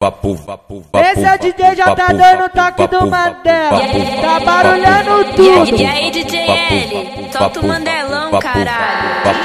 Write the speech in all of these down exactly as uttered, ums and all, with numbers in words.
Esse é o D J já tá dando o toque do Mandela, tá barulhando tudo. E aí, D J L, solta o Mandelão, caralho.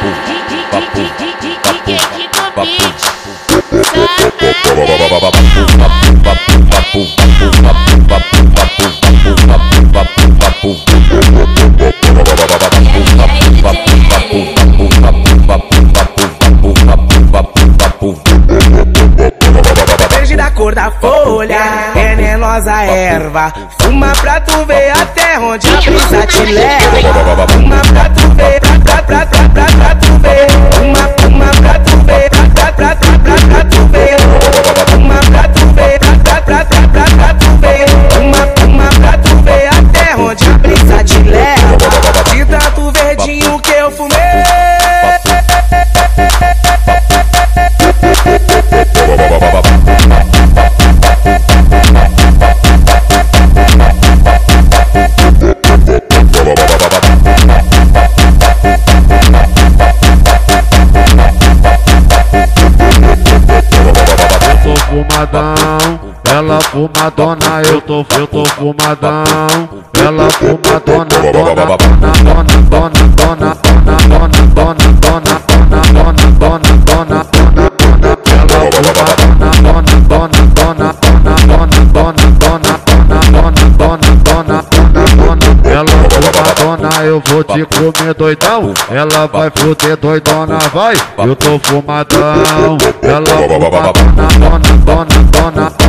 Verde da cor da folha, venenosa erva. Fuma pra tu ver até onde a brisa te leva. Fuma pra tu ver, pra, pra, pra, pra, pra tu ver. Fuma, fuma pra tu ver, pra, pra, pra, pra, pra tu ver. Fuma pra tu ver, pra, pra, pra, pra, pra tu ver. Fuma, fuma pra tu ver até onde a brisa te leva. De tanto verdinho que eu fumei. Fumadão, ela fumadona, eu tô, eu tô fumadão. Ela fumadona, dona, dona, dona, dona, dona, dona, dona, dona, dona, dona, dona, dona, dona, dona, dona. Ela fumadona, dona, dona, dona, dona, dona, dona, dona, dona, dona, dona, dona, dona. Ela fumadona, eu vou te comer doidão. Ela vai fuder doidona, vai. Eu tô fumadão. Ela fumadona, dona, dona, dona.